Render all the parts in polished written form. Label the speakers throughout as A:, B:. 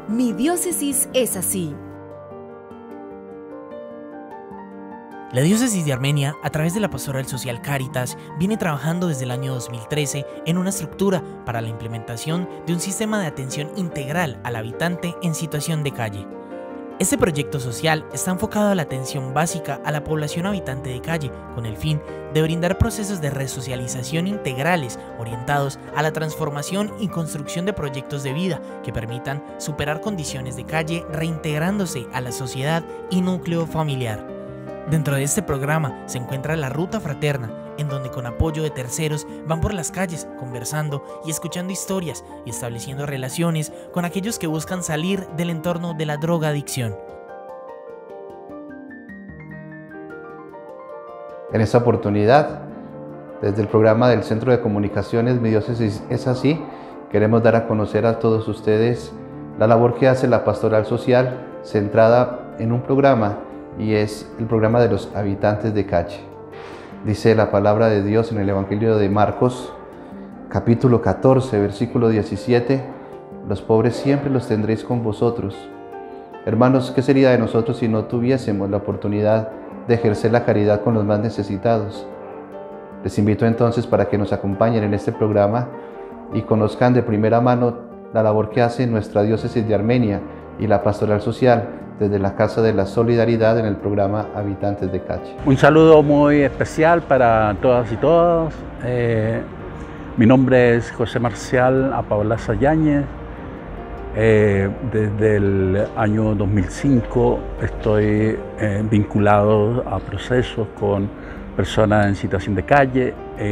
A: Mi diócesis es así.
B: La Diócesis de Armenia, a través de la Pastoral Social Cáritas, viene trabajando desde el año 2013 en una estructura para la implementación de un sistema de atención integral al habitante en situación de calle. Este proyecto social está enfocado a la atención básica a la población habitante de calle, con el fin de brindar procesos de resocialización integrales orientados a la transformación y construcción de proyectos de vida que permitan superar condiciones de calle reintegrándose a la sociedad y núcleo familiar. Dentro de este programa se encuentra la Ruta Fraterna, en donde con apoyo de terceros van por las calles conversando y escuchando historias y estableciendo relaciones con aquellos que buscan salir del entorno de la drogadicción.
C: En esta oportunidad, desde el programa del Centro de Comunicaciones Mi Diócesis es así, queremos dar a conocer a todos ustedes la labor que hace la Pastoral Social centrada en un programa, y es el programa de los habitantes de calle. Dice la palabra de Dios en el Evangelio de Marcos, capítulo 14, versículo 17, los pobres siempre los tendréis con vosotros. Hermanos, ¿qué sería de nosotros si no tuviésemos la oportunidad de ejercer la caridad con los más necesitados? Les invito entonces para que nos acompañen en este programa y conozcan de primera mano la labor que hace nuestra Diócesis de Armenia y la Pastoral Social desde la Casa de la Solidaridad en el programa Habitantes de Calle.
D: Un saludo muy especial para todas y todos. Mi nombre es José Marcial Apaolaza Yáñez. Desde el año 2005 estoy vinculado a procesos con personas en situación de calle.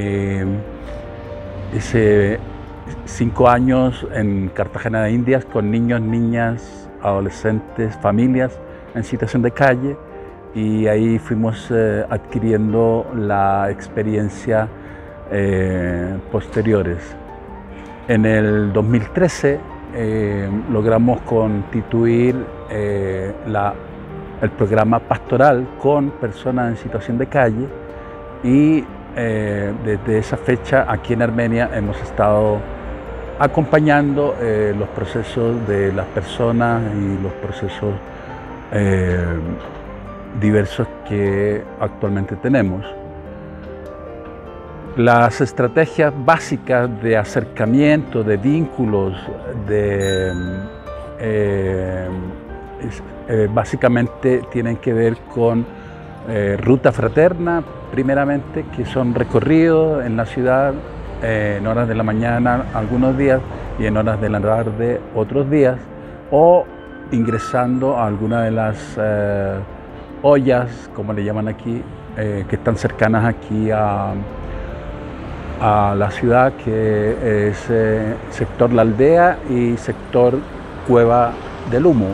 D: Hice 5 años en Cartagena de Indias con niños, niñas, adolescentes, familias en situación de calle, y ahí fuimos adquiriendo la experiencia posteriores. En el 2013 logramos constituir el programa pastoral con personas en situación de calle, y desde esa fecha aquí en Armenia hemos estado acompañando los procesos de las personas y los procesos diversos que actualmente tenemos. Las estrategias básicas de acercamiento, de vínculos, básicamente tienen que ver con Ruta Fraterna, primeramente, que son recorridos en la ciudad en horas de la mañana algunos días y en horas de la tarde otros días, o ingresando a alguna de las ollas, como le llaman aquí, que están cercanas aquí a la ciudad, que es sector La Aldea y sector Cueva del Humo.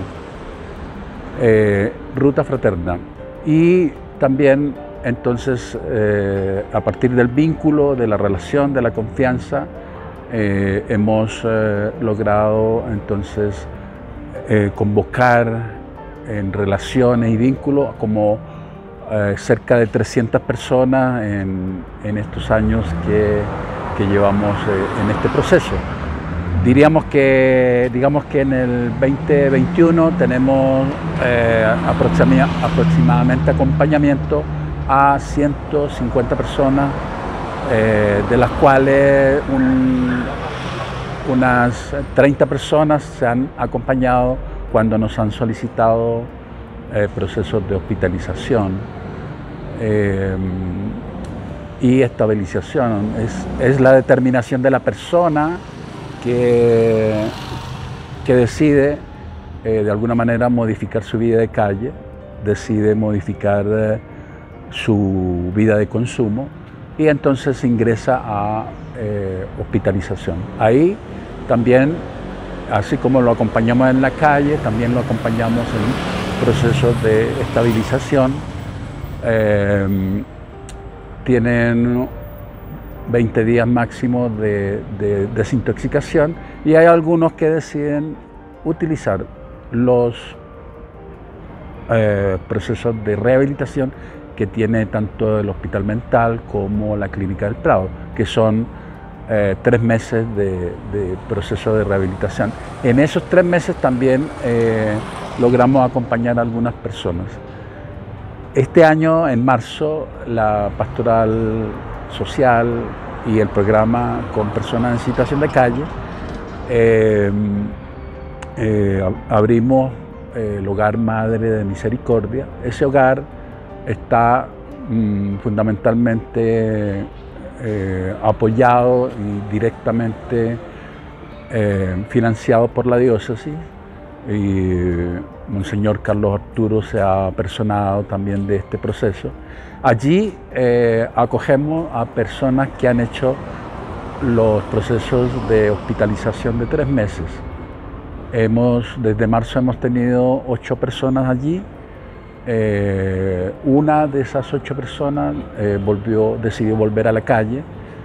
D: Ruta Fraterna. Y también entonces, a partir del vínculo, de la relación, de la confianza, hemos logrado entonces convocar en relaciones y vínculos como cerca de 300 personas en estos años que llevamos en este proceso. Digamos que en el 2021 tenemos aproximadamente acompañamiento a 150 personas, de las cuales unas 30 personas se han acompañado cuando nos han solicitado procesos de hospitalización y estabilización. Es la determinación de la persona que decide de alguna manera modificar su vida de calle, decide modificar su vida de consumo, y entonces ingresa a hospitalización. Ahí también, así como lo acompañamos en la calle, también lo acompañamos en procesos de estabilización. Tienen 20 días máximo de desintoxicación, y hay algunos que deciden utilizar los procesos de rehabilitación que tiene tanto el Hospital Mental como la Clínica del Prado, que son 3 meses de proceso de rehabilitación. En esos 3 meses también logramos acompañar a algunas personas. Este año, en marzo, la pastoral social y el programa con personas en situación de calle, abrimos el Hogar Madre de Misericordia. Ese hogar está fundamentalmente apoyado y directamente financiado por la diócesis, y Monseñor Carlos Arturo se ha apersonado también de este proceso. Allí acogemos a personas que han hecho los procesos de hospitalización de 3 meses. Desde marzo hemos tenido 8 personas allí. Una de esas 8 personas decidió volver a la calle.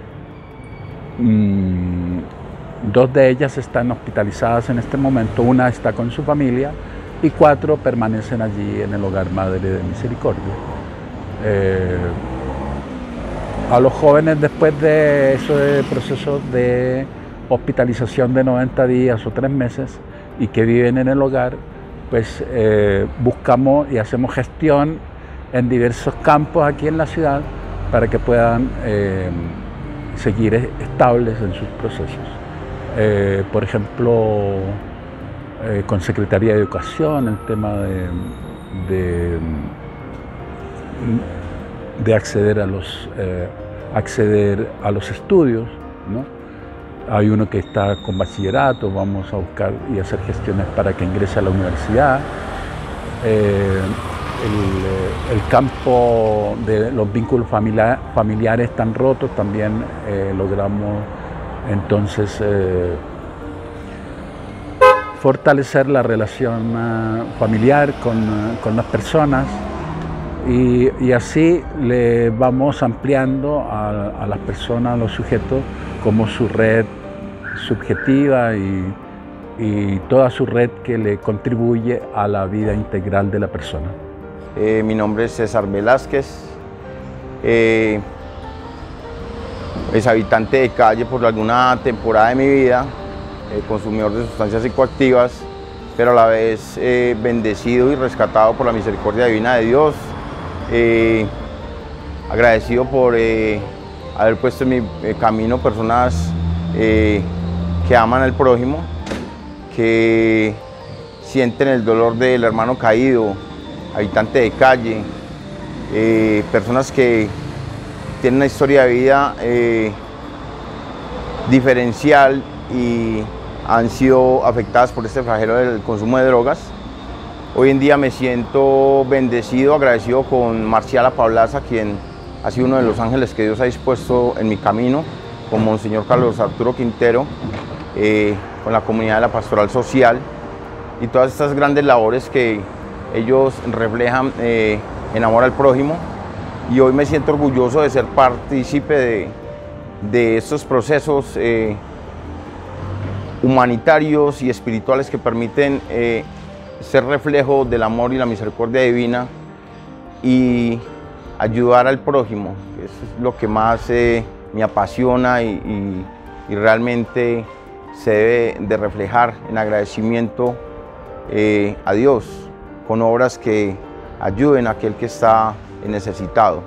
D: 2 de ellas están hospitalizadas en este momento, una está con su familia y 4 permanecen allí en el Hogar Madre de Misericordia. A los jóvenes, después de esos procesos de hospitalización de 90 días o 3 meses y que viven en el hogar, pues buscamos y hacemos gestión en diversos campos aquí en la ciudad para que puedan seguir estables en sus procesos. Por ejemplo, con Secretaría de Educación, el tema de acceder a los estudios, ¿no? Hay uno que está con bachillerato, vamos a buscar y hacer gestiones para que ingrese a la universidad. El campo de los vínculos familiares tan rotos, también logramos entonces fortalecer la relación familiar con las personas, y así le vamos ampliando a las personas, a los sujetos, como su red subjetiva y toda su red que le contribuye a la vida integral de la persona.
E: Mi nombre es César Velázquez, es habitante de calle por alguna temporada de mi vida, consumidor de sustancias psicoactivas, pero a la vez bendecido y rescatado por la misericordia divina de Dios. Agradecido por haber puesto en mi camino personas que aman al prójimo, que sienten el dolor del hermano caído, habitante de calle, personas que tienen una historia de vida diferencial y han sido afectadas por este flagelo del consumo de drogas. Hoy en día me siento bendecido, agradecido con Marciala Pablaza, quien ha sido uno de los ángeles que Dios ha dispuesto en mi camino, con Monseñor Carlos Arturo Quintero, con la comunidad de la Pastoral Social y todas estas grandes labores que ellos reflejan en amor al prójimo. Y hoy me siento orgulloso de ser partícipe de estos procesos humanitarios y espirituales que permiten ser reflejo del amor y la misericordia divina y ayudar al prójimo. Eso es lo que más me apasiona y realmente se debe de reflejar en agradecimiento a Dios con obras que ayuden a aquel que está necesitado.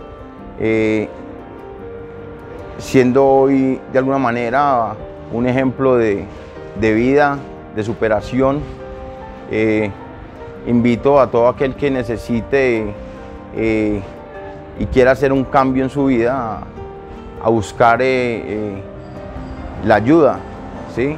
E: Siendo hoy de alguna manera un ejemplo de vida, de superación, invito a todo aquel que necesite y quiera hacer un cambio en su vida a buscar la ayuda, ¿sí?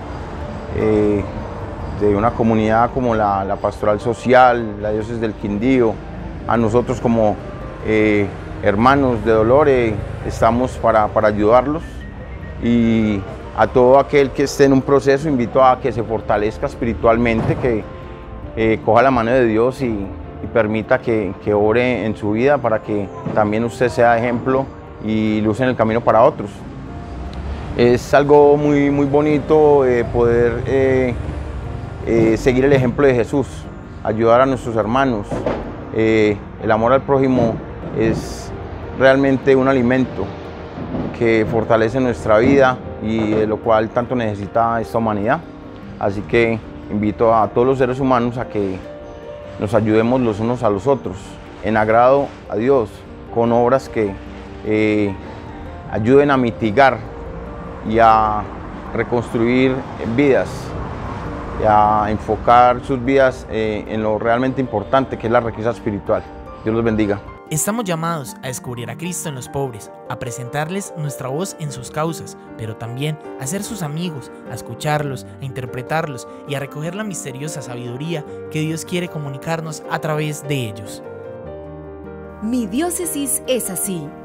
E: De una comunidad como la Pastoral Social, la Diócesis del Quindío. A nosotros como hermanos de dolor estamos para ayudarlos, y a todo aquel que esté en un proceso invito a que se fortalezca espiritualmente, que coja la mano de Dios y permita que ore en su vida para que también usted sea ejemplo y luz en el camino para otros. Es algo muy bonito poder seguir el ejemplo de Jesús, ayudar a nuestros hermanos. El amor al prójimo es realmente un alimento que fortalece nuestra vida y de lo cual tanto necesita esta humanidad. Así que invito a todos los seres humanos a que nos ayudemos los unos a los otros, en agrado a Dios, con obras que ayuden a mitigar y a reconstruir vidas, y a enfocar sus vidas en lo realmente importante, que es la riqueza espiritual. Dios los bendiga.
B: Estamos llamados a descubrir a Cristo en los pobres, a presentarles nuestra voz en sus causas, pero también a ser sus amigos, a escucharlos, a interpretarlos y a recoger la misteriosa sabiduría que Dios quiere comunicarnos a través de ellos.
A: Mi diócesis es así.